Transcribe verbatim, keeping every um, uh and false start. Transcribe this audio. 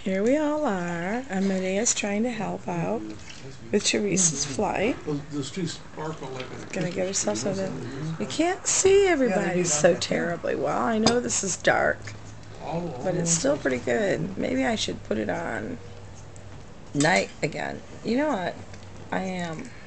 Here we all are. Amelia's trying to help out with Teresa's flight. Those, those two sparkle like a Gonna get herself so that you can't see everybody so terribly well. I know this is dark, but it's still pretty good. Maybe I should put it on night again. You know what? I am.